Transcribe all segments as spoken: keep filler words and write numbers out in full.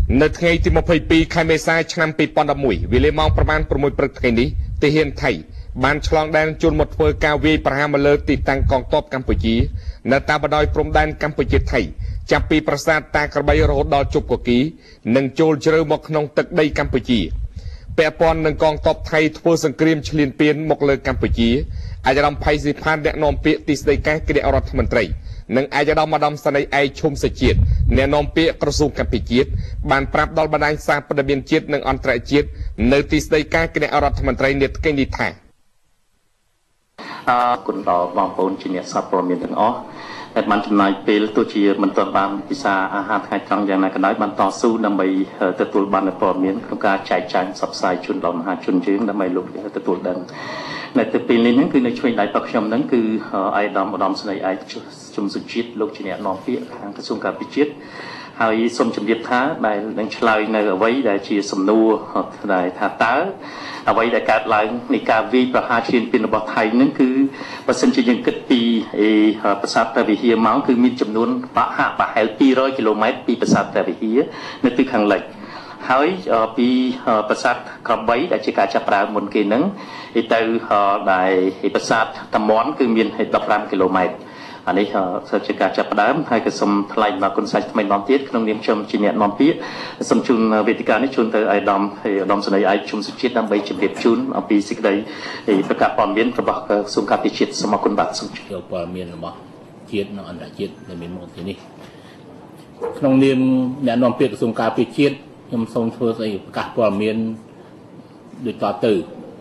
នៅថ្ងៃទីยี่สิบสองខែមេសាឆ្នាំពីរពាន់ដប់មួយវេលាម៉ោងប្រមាណหกព្រឹកថ្ងៃនេះទាហានថៃបានឆ្លងដែនជួនមកធ្វើការវាយប្រហារមកលើទីតាំងកងទ័ពកម្ពុជានៅតាមបណ្ដោយព្រំដែនកម្ពុជាថៃចាប់ពីប្រាសាទតាក្របីរហូតដល់ជប់កគីនិងចូលជ្រៅមកក្នុងទឹកដីកម្ពុជាពាក់ព័ន្ធនឹងកងទ័ពថៃធ្វើសង្គ្រាមឈ្លានពានមកលើកម្ពុជាអាយដាមផៃស៊ីផានអ្នកនាំពាក្យទីស្តីការគណៈរដ្ឋមន្ត្រីនិងអាយដាមម្ដំសនីឯកឈុំសេជាតិអ្នកនាំពាក្យក្រសួងកម្ពុជាបានប្រាប់ដល់បណ្ដាញសារព័ត៌មានជាតិនិងអន្តរជាតិនៅទីស្តីការគណៈរដ្ឋមន្ត្រីនេះថ្ងៃនេះថាអរគុណដល់បងប្អូនជាអ្នកសារព័ត៌មានទាំងអស់ដែលបានចំណាយពេលទោះជាមិនទាន់បានពិសាអាហារថ្ងៃត្រង់យ៉ាងណាក៏ដោយបានតស៊ូដើម្បីទទួលបានព័ត៌មានក្នុងការចែកចាយផ្សព្វផ្សាយជូនដល់មហាជនយើងដើម្បីលោកទទួលដឹងនៅទៅពេលនេះហ្នឹងគឺនៅឆ្វេងដៃរបស់ខ្ញុំហ្នឹងគឺអាយដាមឧត្តមស្នេហ៍ឯកជំសុជាតិលោកជាអ្នកនាំពាក្យខាងក្រសួងការពិជាតិហើយសូមជម្រាបថាដែលនឹងឆ្លើយនៅអ្វីដែលជាសំណួរដែលថាតើអ្វីដែលកើតឡើងនៃការវាយប្រហារឈានពានរបស់ថៃហ្នឹងគឺបើសិនជាយើងគិតពីប្រាសាទព្រះវិហារមកគឺមានចំនួនប្រហាក់ប្រហែលពីររយគីឡូម៉ែត្រពីប្រាសាទព្រះវិហារនៅទិសខាងលិចហើយពីប្រាសាទក្របីដែលជាការចាប់ផ្ដើមមុនគេហ្នឹងទៅដែលប្រាសាទតាមាន់គឺមានដប់ប្រាំគីឡូម៉ែត្រអានេះជាការចាប់ផ្ដើមហើយក៏សូមថ្លែងមកគុណសាច់ថ្មីម្ដងទៀតក្នុងនាមខ្ញុំជាអ្នកនាំពាក្យសូមជូនវេទិកានេះជូនទៅអាយដាមឧត្តមសេនីយ៍ឯកជំសុជាតិដើម្បីជម្រាបជូនអំពីសេចក្តីប្រកាសព័ត៌មានរបស់ក្រសួងការពិជាតិសូមអរគុណបាទសូមយកព័ត៌មានរបស់ជាតិនិងអន្តរជាតិដែលមានមកទីនេះក្នុងនាមអ្នកនាំពាក្យក្រសួងការពិជាតិខ្ញុំសូមធ្វើស្អីប្រកាសព័ត៌មានដូចតទៅ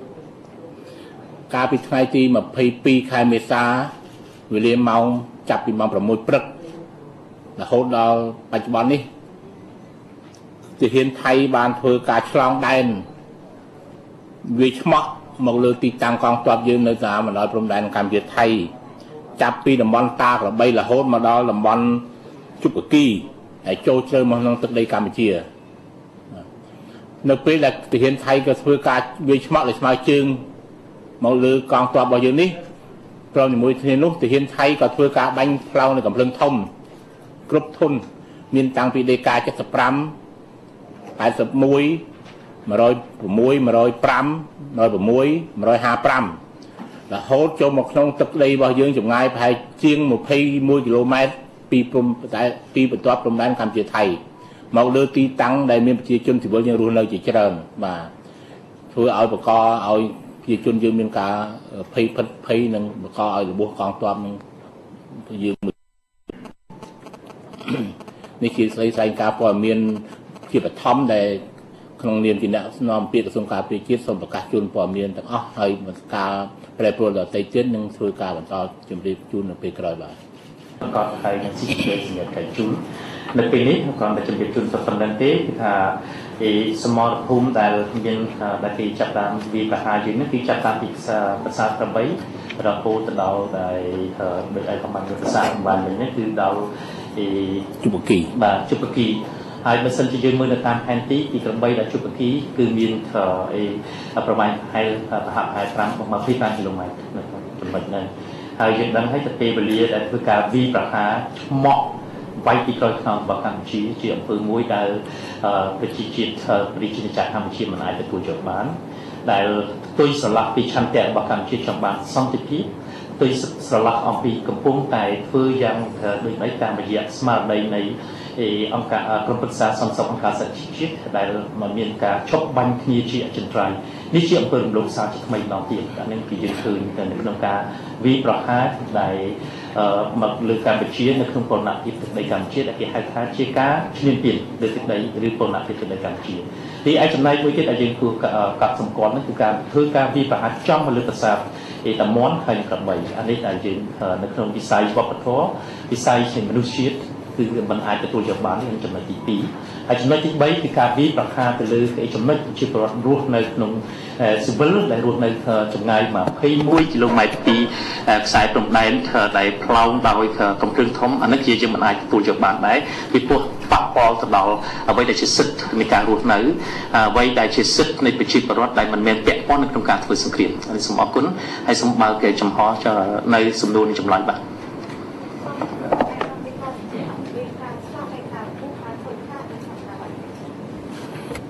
កាលពីថ្ងៃទីยี่สิบสองខែមេសាវេលាម៉ោងចាប់ពីម៉ោងหกព្រឹករហូតដល់បច្ចុប្បន្ននេះទាហានថៃបានធ្វើការឆ្លងដែនវាឆ្មក់មកលើទីតាំងកងទ័ពយើងនៅតាមបណ្ដោយព្រំដែនកម្ពុជាថៃចាប់ពីតំបន់តាក្របីរហូតមកដល់តំបន់ជប់កគីហើយចូលជ្រៅមកក្នុងទឹកដីកម្ពុជានៅពេលដែលទាហានថៃក៏ធ្វើការវាឆ្មក់លើស្មៅជើងមកលើកងទ័ពរបស់យើងនេះព្រមជាមួយគ្នានោះទាហានថៃក៏ធ្វើការបាញ់ផ្លោងនៅកំភ្លើងធំគ្រប់ធុនមានតាំងពីដេកាเจ็ดสิบห้า แปดสิบเอ็ด หนึ่งศูนย์หก หนึ่งศูนย์ห้า หนึ่งศูนย์หก หนึ่งศูนย์หก หนึ่งศูนย์ห้าរហូតចូលមកក្នុងទឹកដីរបស់យើងចម្ងាយប្រហែលជាងยี่สิบเอ็ดគីឡូម៉ែត្រពីព្រំតែពីបន្ទាប់ព្រំដែនកម្ពុជាថៃមកលើទីតាំងដែលមានប្រជាជនស៊ីវិលយើងរស់នៅជាច្រើនបាទធ្វើឲ្យបកឲ្យប្រជាជនយើងមានការភ័យភិតភ័យនិងបកឲ្យរបួសកងទ័ពនឹងយើងនេះជាស្អីស្អីការព័ត៌មានជាបឋមដែលក្នុងនាមជាអ្នកនាំពាក្យក្រសួងការពារជាតិសូមប្រកាសជូនព័ត៌មានទាំងអស់ហើយបន្តការប្រែប្រួលដល់តៃទៀតនឹងធ្វើការបន្តជម្រាបជូននៅពេលក្រោយបាទក៏ហើយនឹងស៊ីជេសម្រាប់ការជូននៅពេលនេះគ្រាន់តែជម្រាបជូនតែប៉ុណ្្នឹងទេគឺថាពីសមរភូមិដែលមានដែលគេចាប់តាមវាប្រហារយើងនេះគឺចាប់តាមពីប្រាសាទក្របីរហូតទៅដល់ដែលដូចឯកកម្ពុជាប្រាសាទបាននេះគឺដល់ពីជប់គីបាទជប់គីហើយបើសិនជាយើងមើលនៅតាមផែនទីពីក្របីដល់ជប់គីគឺមានអីប្រមាណប្រហែលប្រហាក់ប្រហែលfiveยี่สิบห้าគីឡូម៉ែត្រនៅចំណុចហ្នឹងហើយយើងដឹងហើយទៅពេលវេលាដែលធ្វើការវាយប្រហារឆ្មក់វាយពីក្រោយខ្នងរបស់កម្ពុជាជាអំពើមួយដែលប្រជាជាតិប្រជាជាតិកម្ពុជាមិនអាចទទួលយកបានដែលទុយស្រឡះពីឆន្ទៈរបស់កម្ពុជាចង់បានសន្តិភាពទុយស្រឡះអំពីកំពុងតែធ្វើយ៉ាងដូចនេះតាមរយៈស្មារតីនៃអង្គការក្រុមប្រឹក្សាសន្តិសុខអង្គការសហជីវជាតិដែលមកមានការឈប់បាញ់គ្នាជាអចិន្ត្រៃយ៍នេះជាអំពើរំលោភសារជាថ្មីម្ដងទៀតអានេះគឺយើងឃើញនៅក្នុងការវាយប្រហារដែលមកលើកម្ពុជានៅក្នុងពលនភាពទឹកដីកម្ពុជាដែលគេហៅថាជាការឈ្លានពានលើទឹកដីឬពលនភាពទឹកដីកម្ពុជាទីឯចំណែកមួយទៀតដែលយើងគួរកត់សម្គាល់នោះគឺការធ្វើការវាយប្រហារចំមកលើប្រាសាទឯតាមាន់ហើយក្របីអានេះដែលយើងនៅក្នុងវិស័យវប្បធម៌វិស័យជាមនុស្សជាតិគឺមិនអាចទទួលយកបានក្នុងចំណុចទីtwoហើយចំណុចទីthreeគឺការវាយប្រហារទៅលើចំណុចជាប្រវត្តិរស់នៅក្នុងស៊ីវិលដែលរស់នៅចម្ងាយtwenty-oneគីឡូម៉ែត្រពីខ្សែព្រំដែនដែលផ្លោងដោយកំភ្លើងធំអានេះជាយើងមិនអាចទទួលយកបានដែរពីព្រោះប៉ះពាល់ទៅដល់អ្វីដែលជាសិទ្ធិនៃការរស់នៅអ្វីដែលជាសិទ្ធិនៃប្រជាពលរដ្ឋដែលមិនមែនពាក់ព័ន្ធនៅក្នុងការធ្វើសង្គ្រាមហើយសូមអរគុណហើយសូមបើកចំហនៅសំណួរនិងចម្លើយបាទ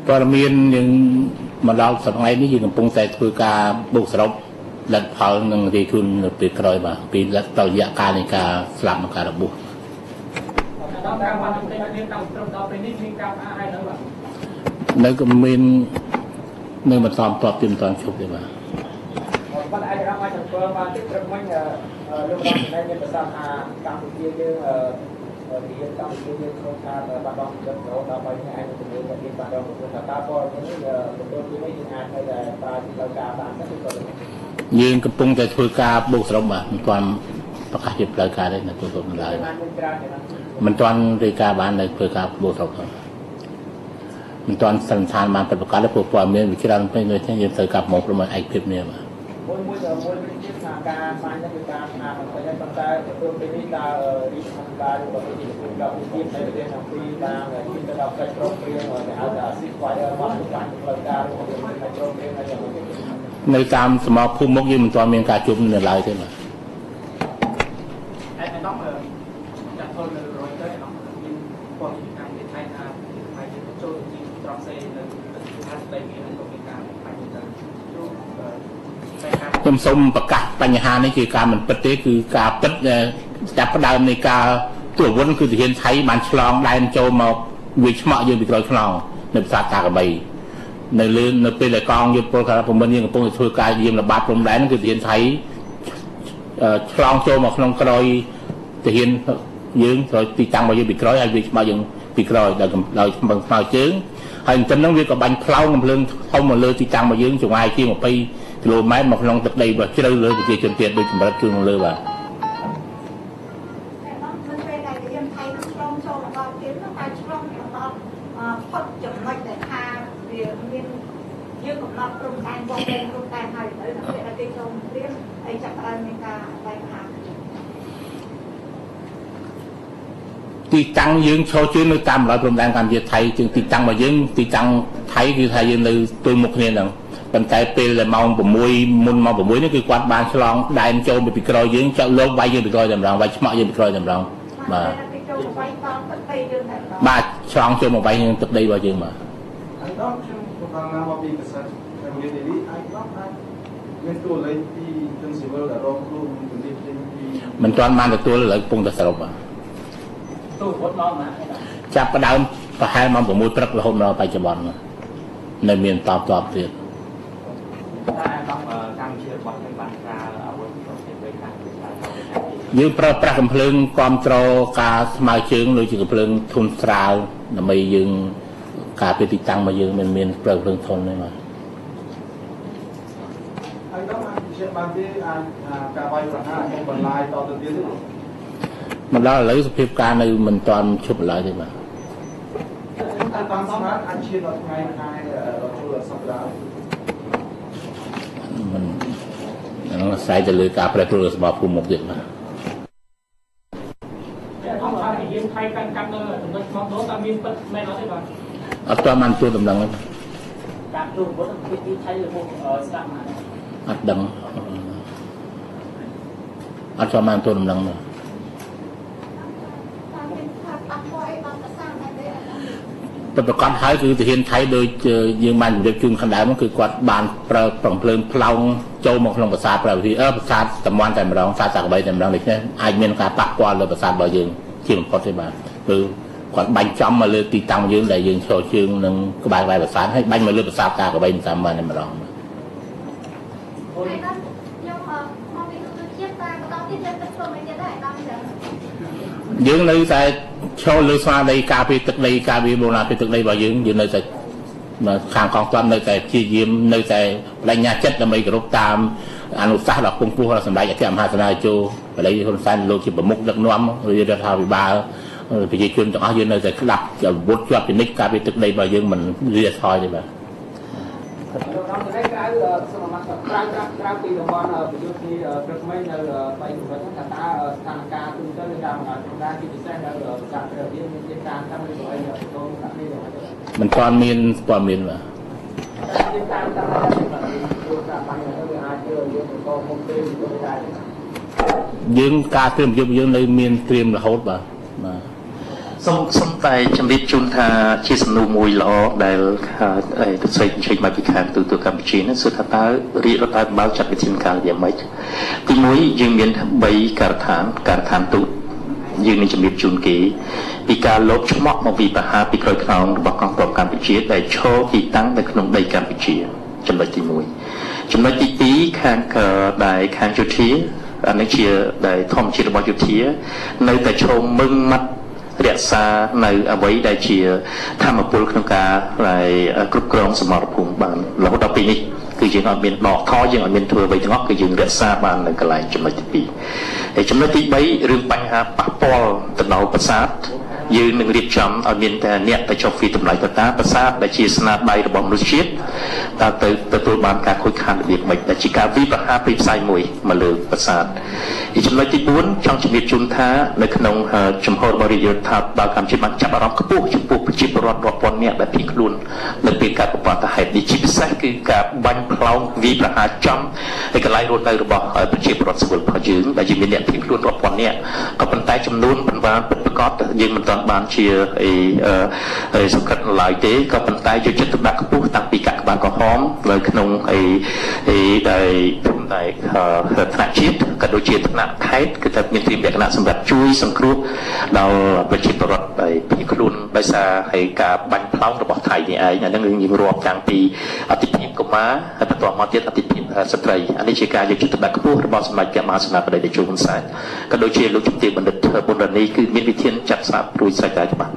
ព័ត៌មានយើងមកដល់សប្តាហ៍នេះយើងកំពុងតែធ្វើការបូកសរុបលទ្ធផលនឹងរាយជូននៅពេលក្រោយបាទពីលទ្ធរយៈកាលនៃការស្លាប់និងការរបួសដល់ការបានតែមានតាមត្រឹមដល់ពេលនេះមានការអាហើយនៅបាទនៅក៏មាននៅមិនសមតបទៀតមិនតាន់ជប់ទេបាទបាទអាចរកឲ្យទទួលបានតិចត្រឹមវិញលោកបានតែមានប្រសាសន៍ថាកម្ពុជាយើងរៀនកម្ពុជាយើងក្នុងការបាត់បង់ជីវិតរហូតដល់បីថ្ងៃជំនួយដែលមានបាត់បង់ខ្លួនថាតើព័ត៌មាននេះទទួលពីនេះយើងអាចនៅតែប្រើជាផ្លូវការបានទេឬក៏យើងកំពុងតែធ្វើការបូកសរុបបាទមិនទាន់ប្រកាសជាផ្លូវការទេនៅទូទៅនៅឡើយមិនទាន់រាយការណ៍បាននៅធ្វើការបូកសរុបទេមិនទាន់សន្និដ្ឋានបានប្រកាសទេព្រោះព័ត៌មានវាច្រើនពេកដូចនេះយើងត្រូវកាប់មកប្រមាណឯកភាពនេះបាទមួយមួយមួយទៀតថាការស្វែងរកពីការស្នាមតែប៉ុន្តែទទួលពីនេះតើរីកធម្មតាឬក៏ពីទីប្រជុំពីទីនៃប្រទេសទាំងពីរបានទីទៅដល់កិច្ចព្រមព្រៀងដែលហៅថា ceasefire របស់បានផ្លូវការឬក៏កិច្ចព្រមព្រៀងនៅនៅតាមសមរភូមិមុខយើងមិនទាន់មានការជួបនៅឡើយទេបាទហើយដល់ចាត់ចូលនៅរយទៅដល់មានព័ត៌មានការថៃថាខ្មែរយើងចូលជាត្រង់សេនៅថាស្ដីមានក៏មានការបញ្ហាទៅខ្ញុំសូមប្រកាសបញ្ហានេះជាការមិនពិតទេគឺការពិតចាប់ផ្ដើមនៃការទស្សវនគឺទាហានថៃបានឆ្លងដែនចូលមកវាឆ្មក់យើងពីក្រោយខ្នងនៅប្រាសាទតាកបីនៅលើនៅពេលដែលកងយុទ្ធពលការប្រមិនយើងកំពុងធ្វើការយាមល្បាតព្រំដែនគឺទាហានថៃឆ្លងចូលមកក្នុងក្រោយទាហានយើងក្រោយទីតាំងរបស់យើងពីក្រោយហើយវាឆ្មក់យើងពីក្រោយដល់ដល់ស្មឹងស្មៅជើងហើយអញ្ចឹងហ្នឹងវាក៏បាញ់ផ្លោងកំភ្លើងធំមកលើទីតាំងរបស់យើងចង្វាយជាងยี่สิบគីឡូម៉ែត្រមកក្នុងទឹកដីរបស់ជ្រៅលើប្រជាជនទៀតដូចកម្រិតជើងលើបាទផុតចំណុចដែលថាវាមានយើងកំណត់ព្រំដែនបងដែនព្រំដែនហើយនៅក្នុងពេលដែលគេចូលព្រៀងហើយចាប់ផ្ដើមមានការបែកហាទីតាំងយើងឈរជើងនៅតាមបណ្ដោយព្រំដែនកម្ពុជាថៃជាងទីតាំងរបស់យើងទីតាំងថៃគឺថាយើងនៅទល់មុខគ្នាហ្នឹងប៉ុន្តែពេលដែលម៉ោងหกមុនម៉ោងหกនេះគឺគាត់បានឆ្លងដែនចូលពីក្រោយយើងចាក់លោកវាយយើងពីក្រោយតែម្ដងវាយឆ្មក់យើងពីក្រោយតែម្ដងបាទបាទឆ្លងចូលមកវាយនឹងទឹកដីរបស់យើងបាទហើយដល់ខ្ញុំប្រកាសណាមកពីប្រសិទ្ធតែមាននេះអាចដល់អាចមានតួលេខពីជនស៊ីវិលដែលរងគ្រោះជំនាញពីមិនទាន់បានទទួលឥឡូវកំពុងតែសរុបបាទទូរត់មកណាចាប់ផ្ដើមប្រហែលម៉ោងหกព្រឹករហូតដល់បច្ចុប្បន្ននៅមានតបតបទៀតតែដល់កម្ពុជារបស់យើងបានការអវត្តប្រទេសវេខាងយើងប្រើប្រាស់កំភ្លើងគ្រប់គ្រងការស្មៅជើងដូចជាកំភ្លើងធុនស្រាលដើម្បីយើងការពីទីតាំងមកយើងមិនមានប្រើភ្លើងធុនទេបាទហើយដល់អាចជាបានទេអាចការវាយប្រហារអាចបន្លាយតទៅទៀតទេមកដល់ឥឡូវសភាពការនៅមិនទាន់ឈប់ឡើយទេបាទតែតាមស្មាតអាចឈានដល់ថ្ងៃខែចូលសប្តាហ៍មិនអាស្រ័យទៅលើការប្រែប្រួលរបស់ភូមិមុខទៀតបាទយើងថៃកាន់កាប់នៅចំណុចក្នុងនោះតែមានពិតមែនអត់ទេបាទអត់ទាន់បានជួបដំណឹងទេការជួបវត្តពីទីថៃលើមុខស្ដាប់មកអត់ដឹងអត់ទាន់បានជួបដំណឹងទេប្រកាសហើយគឺទាហានថៃដូចយើងបានជម្រាបជូនខាងដើមគឺគាត់បានប្រើប្រំភ្លើងផ្លោងចូលមកក្នុងប្រាសាទប្រវិធីអឺប្រាសាទតំន់តែម្ដងប្រាសាទតាកបីតែម្ដងដូច្នេះអាចមានការប៉ះពាល់លើប្រាសាទរបស់យើងជាបំផុតទេបាទគឺគាត់បាញ់ចំមកលើទីតាំងយើងដែលយើងឈរជើងនឹងក្បែរក្បែរប្រាសាទហើយបាញ់មកលើប្រាសាទតាកបីមិនតាមបានតែម្ដងយើងនៅតែឈរលើស្មារតីការពារទឹកដីការពារបូរណភាពទឹកដីរបស់យើងយើងនៅតែខាងកងទ័ពនៅតែព្យាយាមនៅតែបញ្ញាចិត្តដើម្បីគោរពតាមអនុសាសន៍ដ៏ខ្ពង់ខ្ពស់របស់សម្ដេចអគ្គមហាសេនាធិការបល័យហ៊ុនសែនលោកជាប្រមុខដឹកនាំរដ្ឋាភិបាលប្រជាជនទាំងអស់យើងនៅតែស្ដាប់អាវុធជាប់ពីនិច្ចការពារទឹកដីរបស់យើងមិនលាថយទេបាទក្នុងប្រទេសក្រៅសមត្ថក្រៅក្រៅពីតំបន់ប្រយុទ្ធនេះព្រឹកមិញនៅបៃកម្រិតថាតើស្ថានភាពទូទៅនៅតាមបណ្ដាជាពិសេសនៅកាត់រៀនមានជាការតាមឬក៏អីទៅកាត់នេះមិនទាន់មានព័ត៌មានបាទយើងតាមតាមព្រោះថាបញ្ហាទៅវាអាចយើងយើងក៏មុខពេលទៅដែរយើងការត្រៀមយុទ្ធយើងនៅមានត្រៀមរហូតបាទបាទសូមសូមតែជំរាបជូនថាជាសំណួរមួយល្អដែលទៅស្រីជិញមកពីខាងទូតកម្ពុជានេះគឺថាតើរាជរដ្ឋាភិបាលចាត់វិធានការយ៉ាងម៉េចទីមួយយើងមានបីការដ្ឋានការដ្ឋានទូតយើងនឹងជំរាបជូនគេពីការលបឆ្មក់មកពីបហាពីក្រោយខ្នងរបស់កងទ័ពកម្ពុជាដែលឈរទីតាំងនៅក្នុងដីកម្ពុជាចំណុចទីមួយចំណុចទីពីរខាងដែលខាងយោធាអានេះជាដែលធម្មជាតិរបស់យោធានៅតែឈរមឹងម៉ាត់រក្សានៅអ្វីដែលជាធម្មពលក្នុងការដែលគ្រប់គ្រងសមរភូមិបានរហូតដល់ពេលនេះគឺយើងអត់មានដកថយយើងអត់មានធ្វើអ្វីទាំងអស់គឺយើងរក្សាបាននៅកន្លែងចំណុចទីពីរហើយចំណុចទីបីរឿងបញ្ហាប៉ះពាល់ទៅដល់ប្រាសាទយើងនឹងរៀបចំឲ្យមានតែអ្នកទៅចុះពីតម្លៃទៅតាប្រាសាទដែលជាស្នាដៃរបស់មនុស្សជាតិតើទៅទទួលបានការខូចខាតរបៀបម៉េចដែលជាការវិប្រហារពីផ្សាយមួយមកលើប្រាសាទហើយចំណុចទីបួនចង់ជំរាបជូនថានៅក្នុងចំហរបស់រាជរដ្ឋាភិបាលកម្ពុជាបានចាប់អារម្មណ៍ខ្ពស់ចំពោះប្រជាពលរដ្ឋរាប់ពាន់នាក់ដែលភៀសខ្លួននៅពេលកើតបទហេតុនេះជាពិសេសគឺការបាញ់ផ្លោងវិប្រហារចំហើយកន្លែងរស់នៅរបស់ប្រជាពលរដ្ឋស្វល់របស់យើងដែលជាមានអ្នកភៀសខ្លួនរាប់ពាន់នាក់ក៏ប៉ុន្តែចំនួនប៉ុន្មានពិតប្រាកដយើងមិនទាន់បានជាអីសង្កត់ឡើយទេក៏ប៉ុន្តែយកចិត្តទុកដាក់ខ្ពស់តាំងពីកាកបាទក្រហមនៅក្នុងអីអីដែលតែថ្នាក់ជាតិក៏ដូចជាថ្នាក់ខេត្តគឺថាមានទីលក្ខណៈសម្រាប់ជួយសង្គ្រោះដល់ប្រជាពលរដ្ឋដែលភៀសខ្លួនដោយសារហើយការបាញ់ផ្លោងរបស់ថៃនេះឯងអាហ្នឹងយើងរាប់តាំងពីអតិភិបកុមារហើយបន្តមកទៀតអតិភិបស្ត្រីអានេះជាការយកចិត្តទុកដាក់ខ្ពស់របស់សម្ដេចព្រះមហាសេនាបតីតេជោហ៊ុនសែនក៏ដូចជាលោកជំទាវបណ្ឌិតប៊ុនរ៉ានីគឺមានវិធានចាត់ស្លាប់រួចស្រេចហើយច្បាស់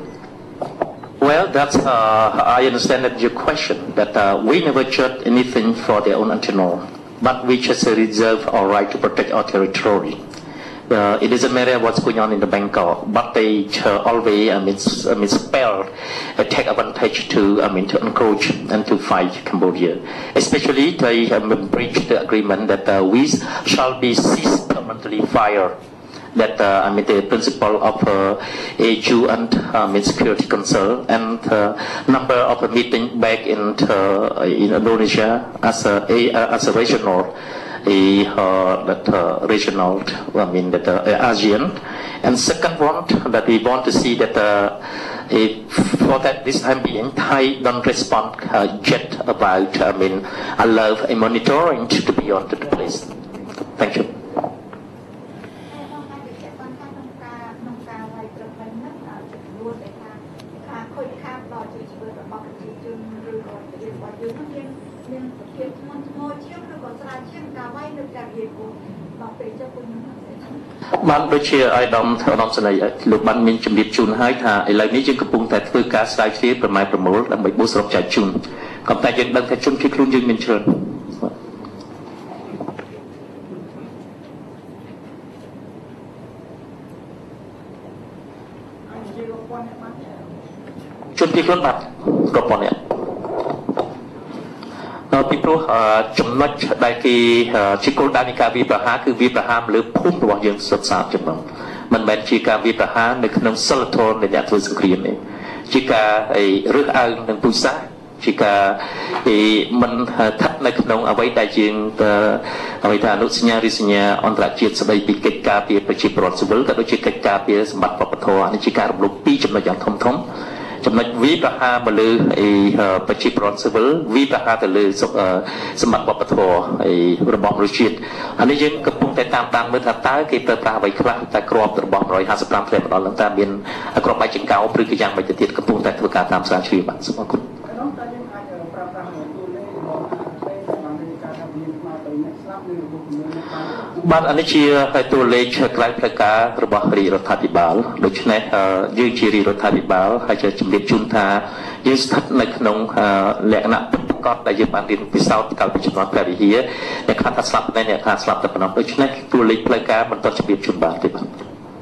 Well, that's uh, I understand that your question that uh, we never judge anything for their own internal, but we just reserve our right to protect our territory. Uh, it doesn't matter what's going on in the Bangkok, but they uh, always I mean, I mean spell uh, take advantage to I mean to encroach and to fight Cambodia. Especially they um, breach the agreement that uh, we shall be ceased permanently fire. That uh, I mean the principle of uh, a U N uh, I mean Security Council and uh, number of a meeting back in uh, in Indonesia as a, a uh, as a regional a uh, that uh, regional I mean that uh, ASEAN and second one that we want to see that uh, a, for that this time being Thai don't respond uh, yet about I mean allow a monitoring to be on to the place. Thank you. Bạn đôi chia ai đom theo đom sau này lúc bạn mình chuẩn bị chun hai thà ấy lại ní chúng có bùng tại phơi cá sai phía bên mai promo là mấy bố sọc chạy chun còn tại dân đang theo chun khi luôn dân mình chơi chun khi luôn bạn có bọn nàyពីព្រោះចំណុចដែលគេជាគោលដៅនៃការវិប្រហារគឺវិប្រហារលើភូមិរបស់យើងសុទ្ធសាធចំណុចមិនមែនជាការវិប្រហារនៅក្នុងសិលធម៌នៃអ្នកធ្វើសង្គ្រាមទេជាការរើសអើងនឹងពុទ្ធសាសនាជាការមិនស្ថិតនៅក្នុងអ្វីដែលយើងអ្វីថាអនុសញ្ញាឬសញ្ញាអន្តរជាតិស្តីពីកិច្ចការពារប្រជាពលរដ្ឋស៊ីវិលក៏ដូចជាកិច្ចការពារសម្បត្តិវប្បធម៌នេះជាការរំលោភពីរចំណុចយ៉ាងធំធំចំណុចវិប្រហារមកលើប្រជាពលរដ្ឋស៊ីវិលវិប្រហារទៅលើសម្បត្តិវប្បធម៌របស់មនុស្សជាតិអានេះយើងកំពុងតែតាមដានមើលថាតើគេប្រើប្រាស់អ្វីខ្លះតែក្របរបស់one fifty-fiveធ្លាក់មកដល់នឹងតើមានក្របបែកចង្កោឬក៏យ៉ាងម៉េចទៅទៀតកំពុងតែធ្វើការតាមស្រាវជ្រាវបាទសូមអរគុណបាទអានេះជាតួលេខក្រៅផ្លូវការរបស់រាជរដ្ឋាភិបាលដូច្នេះយើងជារាជរដ្ឋាភិបាលហើយជាជំរាបជូនថាយើងស្ថិតនៅក្នុងលក្ខណៈពិតប្រាកដដែលយើងបានរៀនពិសោធន៍កាលពីជំនាន់ព្រះវិហារអ្នកខ្លះថាស្លាប់តែអ្នកខ្លះស្លាប់តែប៉ុណ្ណោះដូច្នេះតួលេខផ្លូវការមិនទាន់ជំរាបជូនបានទេបាទ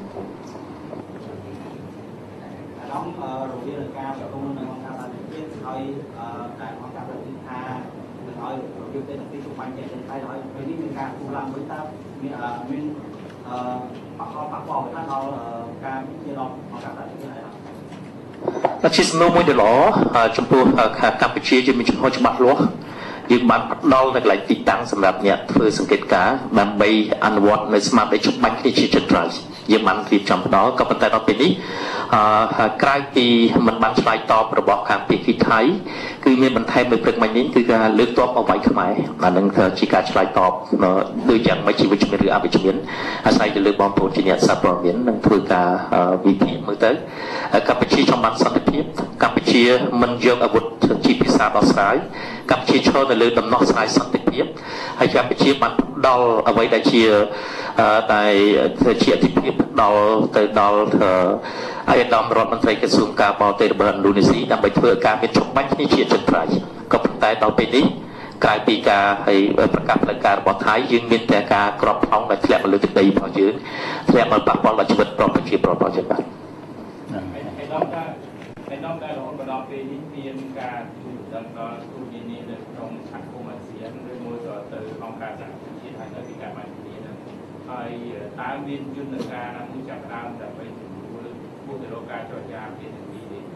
មានអឺបកបកបថាដល់ការជាដល់មកកាត់តែតែជាសំណួរមួយដែលល្អចំពោះកម្ពុជាយើងមានចំហច្បាស់លាស់យើងបានផ្ដល់នៅកន្លែងទីតាំងសម្រាប់អ្នកធ្វើសង្កេតការណ៍ដើម្បីអនុវត្តនៅស្មារតីច្បាស់គ្នាជាចន្ទ្រៃយយើងបានរៀបចំផ្ដល់ក៏ប៉ុន្តែដល់ពេលនេះអឺក្រៅពីមិនបានឆ្លើយតបរបស់ខាងភាគីថៃគឺមានបន្ថែមមួយព្រឹកមិញនេះគឺការលើកតបអវ័យខ្មែរអានឹងជាការឆ្លើយតបដូចយ៉ាងមិនជាវិជ្ជមានឬអវិជ្ជមានអាស្រ័យទៅលើបងប្អូនជាអ្នកសារព័ត៌មាននឹងធ្វើការវិភាគមើលទៅកម្ពុជាចង់បានសន្តិភាពកម្ពុជាមិនយកអាវុធជាភាសាដោះស្រាយកម្ពុជាឈរនៅលើដំណោះស្រាយសន្តិភាពហើយកម្ពុជាបានដល់អ្វីដែលជាតែជាអធិភាពដល់ទៅដល់អាយដាមរដ្ឋមន្ត្រីក្រសួងការបរទេសរបស់ឥណ្ឌូនេស៊ីដើម្បីធ្វើការមានជំបាញ់គ្នាជាចិនត្រៃក៏ប៉ុន្តែដល់ពេលនេះក្រៅពីការឲ្យប្រកាសផ្លូវការរបស់ថៃយើងមានតែការក្របផ្លង់ដែលធ្លាក់មកលើទឹកដីរបស់យើងធ្លាក់មកប៉ះពាល់ដល់ជីវិតប្រពៃជាប្រពៃជាបាទឯកឧត្តមការឯកឧត្តមការរហូតមកដល់ពេលនេះមានការជួយដល់ដល់ទូនានានៅក្នុងសហគមន៍អាស៊ានឬមួយក៏ទៅអង្គការសហប្រជាជាតិហើយនៅពីការបានគ្នានឹងហើយតើមានយន្តការណាមួយចាប់ផ្ដើមដើម្បីជំនួយពួកទៅរកការចរចាពីទាំងពីរនេះ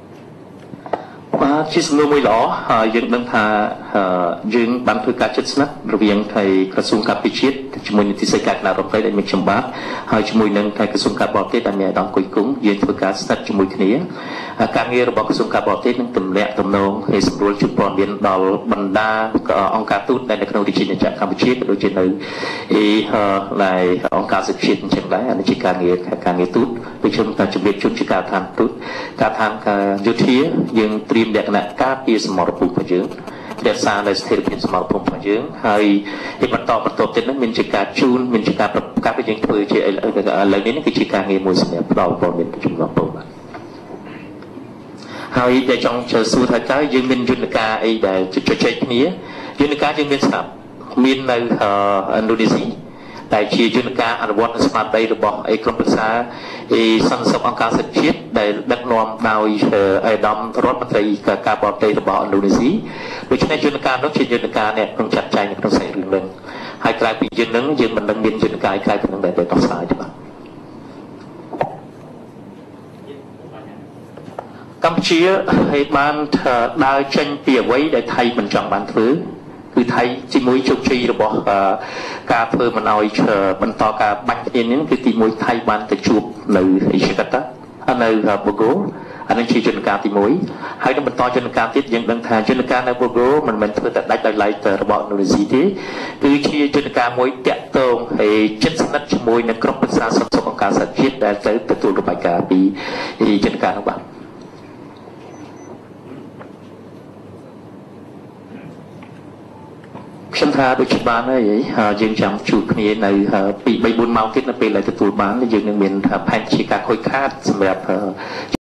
បាទជាសំណួរមួយល្អហើយយើងដឹងថាយើងបានធ្វើការជិតស្និទ្ធរវាងថៃក្រសួងការពារជាតិជាមួយនីតិសីការគណៈរដ្ឋមន្ត្រីដែលមានខ្ញុំបាទហើយជាមួយនឹងថៃក្រសួងការបរទេសដែលមានអាដាមគុយគង់យើងធ្វើការស្និទ្ធជាមួយគ្នាការងាររបស់ក្រសួងការបរទេសនឹងទម្លាក់ទំនងឲ្យសម្រួលជូនព័ត៌មានដល់បណ្ដាអង្គការទូតដែលនៅក្នុងរាជាណាចក្រកម្ពុជាក៏ដូចជានៅអីដែលអង្គការសិទ្ធិជាតិអញ្ចឹងដែរអានេះជាការងារការងារទូតដូចខ្ញុំតែជម្រាបជូនជាការឋានទូតការឋានយោធាយើងត្រៀមលក្ខណៈការពារសមរភូមិរបស់យើងរក្សានៅស្ថិរភាពសមរភូមិរបស់យើងហើយទីបន្តបន្តទៀតនោះមានជាការជូនមានជាការប្រកាសដែលយើងធ្វើជាឥឡូវនេះគឺជាការងារមួយសម្រាប់ផ្ដល់ព័ត៌មានជំនួសពលបាទហើយដែលចង់ចូលសួរថាតើយើងមានយន្តការអីដែលជជែកគ្នាយន្តការយើងមានស្រាប់មាននៅឥណ្ឌូនេស៊ីដែលជាយន្តការអនុវត្តស្មារតីរបស់ឯក្រុមប្រឹក្សាអេសន្តិសុខអង្គការសិទ្ធិជាតិដែលដឹកនាំដោយអាដាមរដ្ឋមន្ត្រីការបរទេសរបស់ឥណ្ឌូនេស៊ីដូច្នេះយន្តការនោះជាយន្តការអ្នកក្នុងចាត់ចែងក្នុងសាច់រឿងនេះហើយក្រៅពីយើងនឹងយើងមិននឹងមានយន្តការក្រៅពីនឹងដែលទៅដោះស្រាយទេបាទកម្ពុជាឲ្យបានដើរចេញពីអ្វីដែលថៃមិនចង់បានធ្វើគឺថៃជាមួយជោគជ័យរបស់ការធ្វើមិនឲ្យបន្តការបាញ់គ្នានេះគឺទីមួយថៃបានទៅជួបនៅអេស៊ីកាតានៅបូកូអានឹងជាយន្តការទីមួយហើយនឹងបន្តយន្តការទៀតយើងដឹងថាយន្តការនៅបូកូមិនមែនធ្វើតែដាច់ដោយឡែកទៅរបស់ឥណ្ឌូនេស៊ីទេគឺជាយន្តការមួយតាក់ទងហើយជិតស្និទ្ធជាមួយនឹងក្រុមប្រឹក្សាសន្តិសុខអង្គការសហជាតិដែលទៅទទួលរបាយការណ៍ពីយន្តការនោះបាទខ្ញុំថាដូចបានហើយយើងចាំជួបគ្នានៅពី បី បួន ម៉ោងទៀតនៅពេលដែលទទួលបានយើងនឹងមានផែនជាការខូចខាតសម្រាប់